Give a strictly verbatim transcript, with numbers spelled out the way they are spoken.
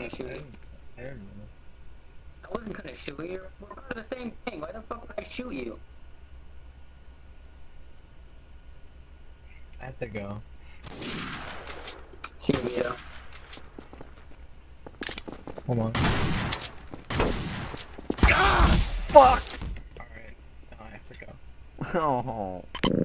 gonna shoot you. I don't know. I wasn't gonna shoot you. We're part of the same thing. Why the fuck would I shoot you? I have to go. See you, Vito. Hold on. Fuck! Alright. Now I have to go. Oh.